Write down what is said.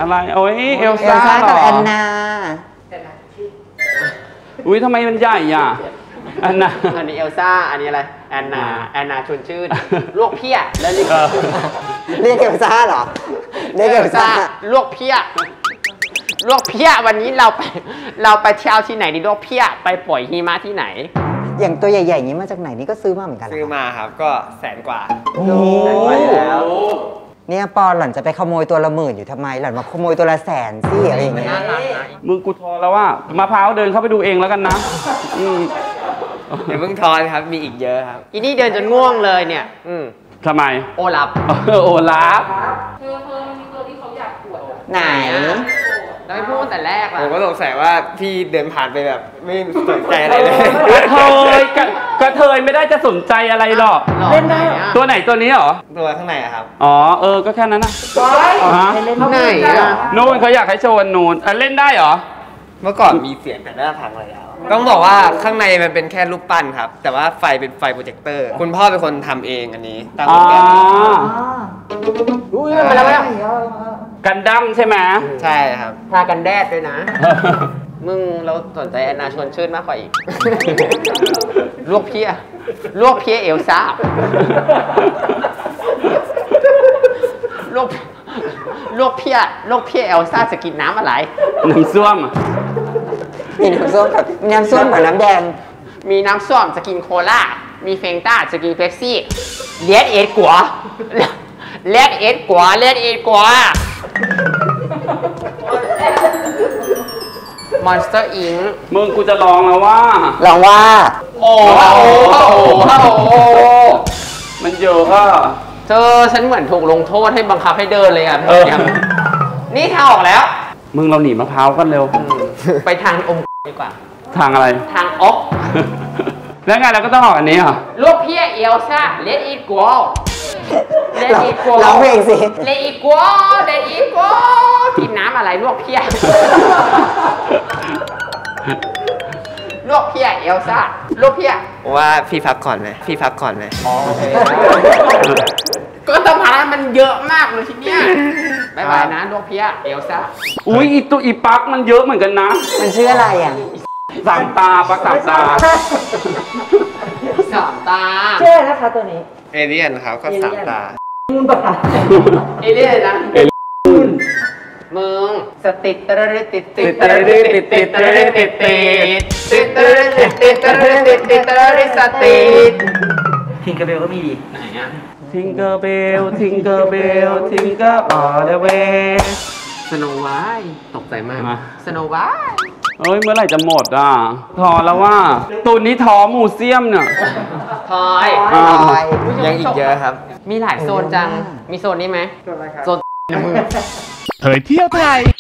อะไรโอ้ยเอลซ่ากับแอนนาอุ้ยทำไมมันใหญ่อ่ะอันนี้เอลซ่าอันนี้อะไรแอนนาชวนชื่นลวกเพี้ยแล้วเรียกเอลซ่าเหรอเรียกเอลซ่าลวกเพี้ยวันนี้เราไปเที่ยวที่ไหนดีลวกเพี้ยไปปล่อยหิมะที่ไหนอย่างตัวใหญ่ๆนี้มาจากไหนนี่ก็ซื้อมาเหมือนกันซื้อมาครับก็100,000 กว่าโอ้แล้วเนี่ยปอนหล่อนจะไปขโมยตัวละ10,000อยู่ทำไมหล่อนมาขโมยตัวละ100,000สิอะไรอย่างเงี้ยมึงกูทอแล้วว่ามะพร้าวเดินเข้าไปดูเองแล้วกันนะเดี๋ยวเพิ่งทอนครับมีอีกเยอะครับอีนี่เดินจนง่วงเลยเนี่ยทำไมโอลับโอลับเธอมีตัวที่เขาอยากปวดไหนเราไม่พูดแต่แรกล่ะผมก็สงสัยว่าพี่เดินผ่านไปแบบไม่สนใจอะไรเลยกระเทยไม่ได้จะสนใจอะไรหรอกเล่นได้ตัวไหนตัวนี้เหรอตัวข้างในครับอ๋อก็แค่นั้นนะเล่นไหนนู่นเขาอยากให้โชว์นูนเล่นได้เหรอเมื่อก่อนมีเสียงแต่หน้าพังเลยครับต้องบอกว่าข้างในมันเป็นแค่รูปปั้นครับแต่ว่าไฟเป็นไฟโปรเจคเตอร์คุณพ่อเป็นคนทำเองอันนี้ตั้งโปรแกรมอุ้ยมาแล้วกันดั้มใช่ไหมใช่ครับทากันแดดด้วยนะมึงเราสนใจแอนนาชวนชื่นมากกว่าอีกลวกเพี้ยเอลซ่าลวกเพี้ยเอลซ่าจะกินน้ำอะไรน้ำส้วมมีน้ำส้มกับน้ำส้มกับน้ำแดงมีน้ำส้มจะกินโคลามีเฟนต้าจะกินเป๊ปซี่เลียดเอ็ดกัวมอนสเตอร์อิงมึงกูจะลองแล้วว่าโอ้มันเยอะอ่ะเธอฉันเหมือนถูกลงโทษให้บังคับให้เดินเลยอ่ะนี่ทางออกแล้วมึงเราหนีมะพร้าวกันเร็วไปทางอมดีกว่าทางอะไรทางอ๊อกแล้วไงเราก็ต้องออกอันนี้เหรอลวกเพี้ยเอลซ่าเลดอีทกัวร้องเพลงสิเลดอีทกัวกินน้ำอะไรลวกเพี้ยลวกเพี้ยเอลซ่าลวกเพี้ยว่าพี่พักก่อนไหมโอเคก็สัมภาระมันเยอะมากเลยทีเนี้ยบายนะลวกเพี้ยเอลซ่าอุ้ยอีปักมันเยอะเหมือนกันนะมันชื่ออะไรอ่ะสามตาปักสามตาชื่อนะคะตัวนี้เอเลี่ยนครับก็3 ตามูนปะคะเอเลี่ยนนะมึงสติดติดทิงเกอร์เบลก็มีดิไหนอ่ะทิงเกอร์เบลall the way สโนว์ไวท์ตกใจมากสโนว์ไวท์เอ้ยเมื่อไหร่จะหมดอ่ะทอแล้วว่าตัวนี้ทอมูเซียมเนี่ยทอยยังอีกเยอะครับมีหลายโซนจังมีโซนนี้ไหมโซนเผยเที่ยวไทย